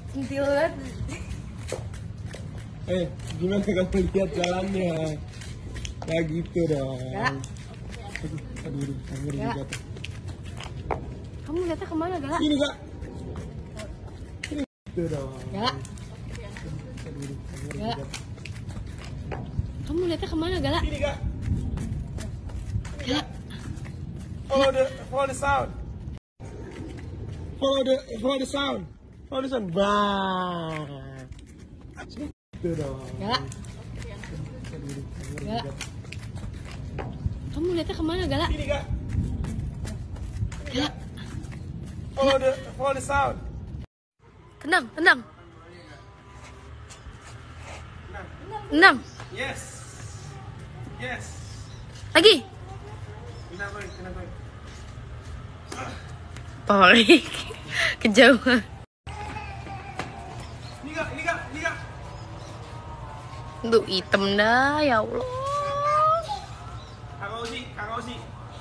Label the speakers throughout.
Speaker 1: Centil banget.
Speaker 2: Gimana kamu lihat jalannya? Kayak gitu dong.
Speaker 1: Galak.
Speaker 2: Aduh, kamu
Speaker 1: Galak.
Speaker 2: jatuh.
Speaker 1: Kamu lihatnya kemana, Galak?
Speaker 2: Ini Kak. Ini gitu dong.
Speaker 1: Galak.
Speaker 2: Aduh, kamu
Speaker 1: Galak.
Speaker 2: jatuh.
Speaker 1: Kamu lihatnya kemana, Galak?
Speaker 2: Ini Kak.
Speaker 1: Galak.
Speaker 2: Follow the sound. Follow the sound. Follow the sound. Bang. Gitu dong.
Speaker 1: Galak.
Speaker 2: Aduh, kamu
Speaker 1: Galak.
Speaker 2: jatuh.
Speaker 1: Kamu lihatnya kemana, Galak?
Speaker 2: Ini Kak.
Speaker 1: Galak.
Speaker 2: Follow the sound.
Speaker 1: Tenang, tenang. Tenang.
Speaker 2: Yes. Yes.
Speaker 1: Lagi.
Speaker 2: Kenapa?
Speaker 1: Torik. Kejauhan.
Speaker 2: Ini Kak.
Speaker 1: Tuh hitam dah, ya Allah.
Speaker 2: Kak Ozi.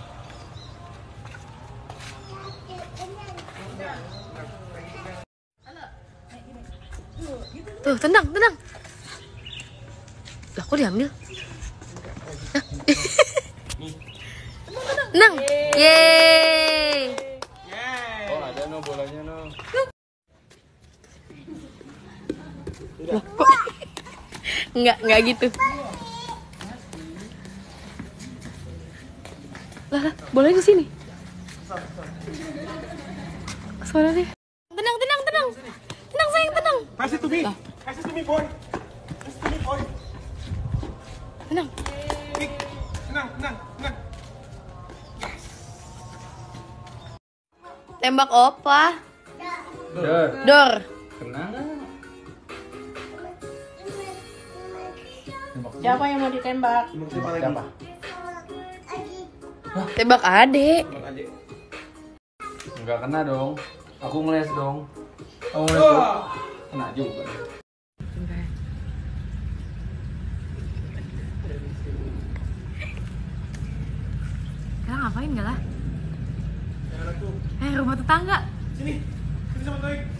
Speaker 1: Tuh, tenang. Lah, kok diambil? Hah? Tenang. Yeay.
Speaker 2: Oh, ada no bolanya no.
Speaker 1: Enggak gitu. Lah, bolanya di sini. Suaranya. Tenang. Tenang sayang, tenang.
Speaker 2: Pass it to me. Boy.
Speaker 1: Tenang.
Speaker 2: Tenang.
Speaker 1: Tembak opa. Dor.
Speaker 2: Tenang.
Speaker 1: Siapa yang mau ditembak?
Speaker 2: Siapa?
Speaker 1: Tembak adek.
Speaker 3: Enggak kena dong. Aku ngeles dong. Kamu ngeles dong. Kena juga.
Speaker 1: Sekarang ngapain gak lah? Rumah tetangga.
Speaker 2: Sini sama Toik.